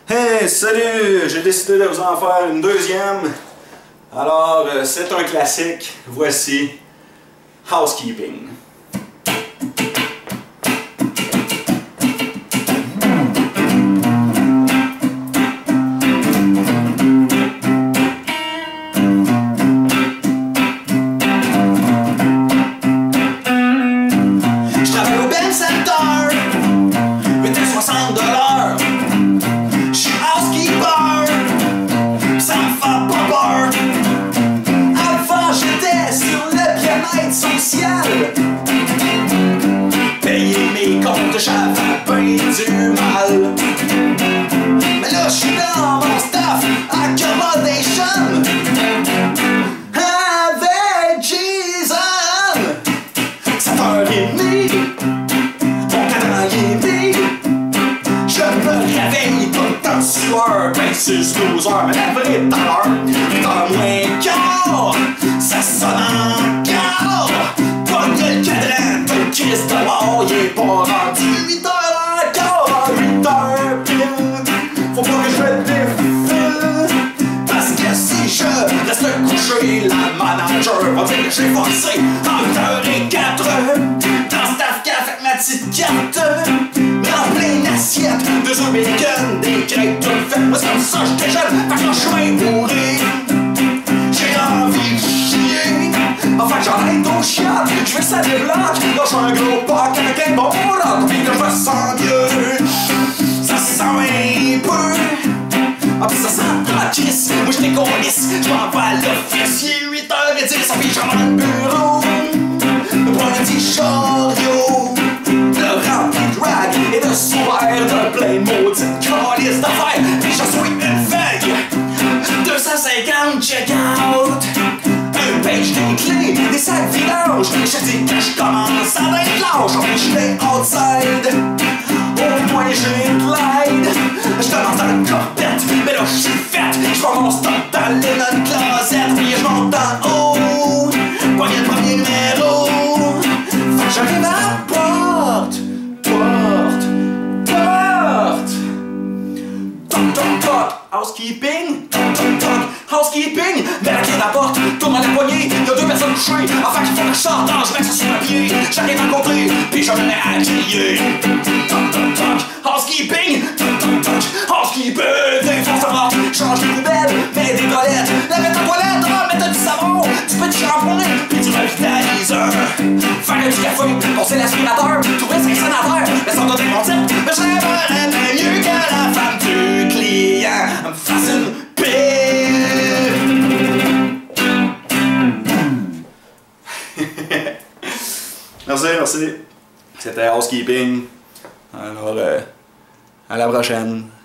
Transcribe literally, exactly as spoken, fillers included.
Hey, salut! J'ai décidé de vous en faire une deuxième. Alors, euh, c'est un classique. Voici Housekeeping. Je travaille au Ben Center, huit à soixante dollars. Je suis housekeeper, ça me fait pas peur. Avant j'étais sur le bien-être social. Payer mes comptes, j'avais bien du mal. Mais là j'suis dans mon staff accommodation avec Jason. sept heures trente, mon cadran est mis. Je me réveille tout le temps sueur. Ben c'est douze heures, mais la vraie heure huit heures moins quart. Ça sonne encore. Pogne le cadran, tout le Christ de mort. Il est pas rendu huit heures encore. huit heures pile. Faut pas que je me défile. Parce que si je reste couché, la manager va dire que j'ai forcé en huit heures et quatre. Dans staff caf avec ma petite carte. En pleine assiette, deux œufs bacon, des crêpes toutes faites. Moi c'est comme ça, j'étais jeune, fait que là j'suis bien bourré. J'ai envie de chier. Enfin que j'en aille au chien, j'veux que ça débloque. Là j'suis un gros pack avec un bon rock. Puis que je me sens mieux. Ça sent un peu. Ah pis ça sent la kiss. Moi j't'ai colisse, j'm'en vais à l'office. Il est huit heures dix, en pyjama dans le bureau. Me prends un petit chariot. Le rempli de drag et de sourire de plein de maudites calices d'affaires. Puis j'en suis une feuille, deux cent cinquante check-out, un page des clés, des sacs vidanges. Je dis que je commence à être lâche. En plus j'étais outside, au moins j'ai de l'aide. Je commence dans le corpette, mais là je suis faite. Je prends mon stock dans le linen closet. Puis je monte en haut, poignet le premier numéro. Fait que j'arrive à la porte. Porte, porte. Toc, toc, toc. Housekeeping. Toc, toc, toc. Housekeeping. Mets la clé de la porte. Tourne à la poignée. Y'a deux personnes couchées. Enfin qu'il faut que je sorte. Je mets ça sur le pied. J'arrive à côté. Puis je me mets à crier. Toc, toc, toc. Housekeeping. Toc, toc, toc. Housekeeping. Défonce la porte. Change les poubelles. Mets des toilettes. Lave ta toilette. Mets du savon. Du petit shampoing. Puis du revitaliseur. Faire un petit café. Passer l'aspirateur. Trouver cinq sénateurs. Mais sans donner mon type. Mais j'aimerais mieux que la femme du client me fasse une pipe. Merci, merci. C'était Housekeeping. Alors, euh, à la prochaine.